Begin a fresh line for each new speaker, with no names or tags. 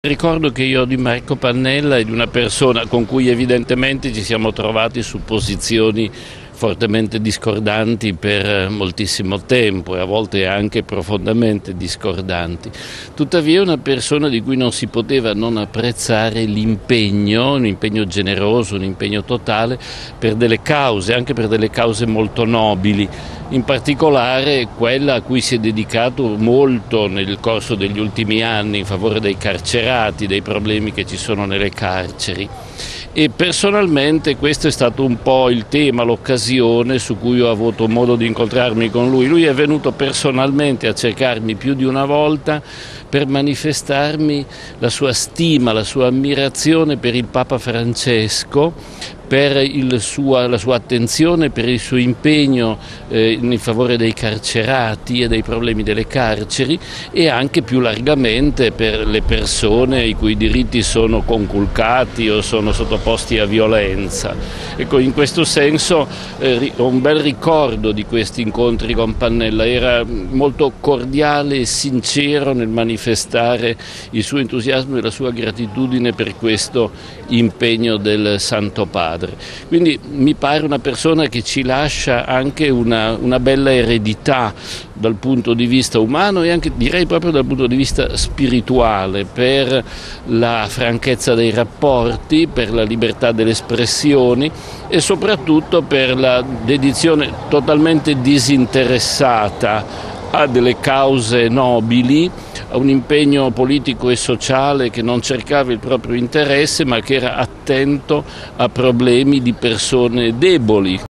Ricordo che io ho di Marco Pannella e di una persona con cui evidentemente ci siamo trovati su posizioni fortemente discordanti per moltissimo tempo e a volte anche profondamente discordanti. Tuttavia è una persona di cui non si poteva non apprezzare l'impegno, un impegno generoso, un impegno totale per delle cause, anche per delle cause molto nobili, in particolare quella a cui si è dedicato molto nel corso degli ultimi anni in favore dei carcerati, dei problemi che ci sono nelle carceri. E personalmente questo è stato un po' il tema, l'occasione su cui ho avuto modo di incontrarmi con lui. Lui è venuto personalmente a cercarmi più di una volta per manifestarmi la sua stima, la sua ammirazione per il Papa Francesco, per la sua attenzione, per il suo impegno in favore dei carcerati e dei problemi delle carceri e anche più largamente per le persone i cui diritti sono conculcati o sono sottoposti a violenza. Ecco, in questo senso ho un bel ricordo di questi incontri con Pannella, era molto cordiale e sincero nel manifestare il suo entusiasmo e la sua gratitudine per questo impegno del Santo Padre. Quindi mi pare una persona che ci lascia anche una bella eredità dal punto di vista umano e anche direi proprio dal punto di vista spirituale, per la franchezza dei rapporti, per la libertà delle espressioni e soprattutto per la dedizione totalmente disinteressata a delle cause nobili, a un impegno politico e sociale che non cercava il proprio interesse ma che era attento a problemi di persone deboli.